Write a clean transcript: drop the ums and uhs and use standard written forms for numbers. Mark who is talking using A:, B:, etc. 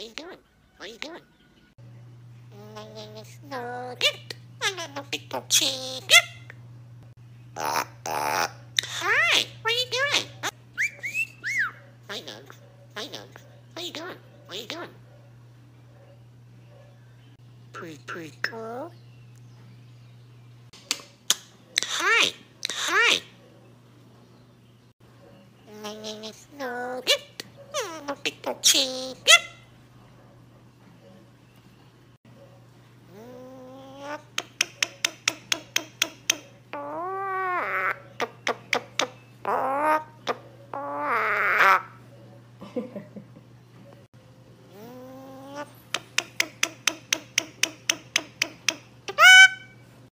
A: What are you doing? What are you doing? My name is Nugget. I'm a big chicken. Hi, what are you doing? Hi, Nug. Hi, Nug. What are you doing? What are you doing? Pretty cool. Hi. Hi. My name is Nugget. I'm a big chicken.